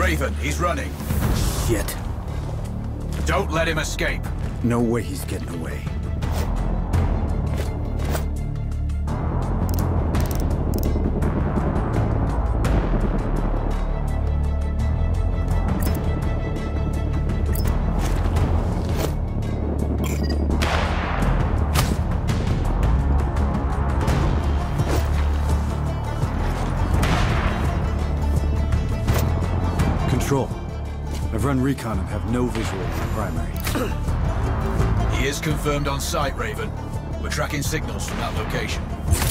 Raven, he's running. Shit. Don't let him escape. No way he's getting away. Control. I've run recon and have no visual on the primary. He is confirmed on site, Raven. We're tracking signals from that location.